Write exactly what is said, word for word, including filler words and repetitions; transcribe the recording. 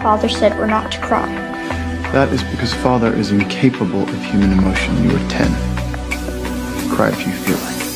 Father said we're not to cry. That is because Father is incapable of human emotion. You are ten. Cry if you feel like it.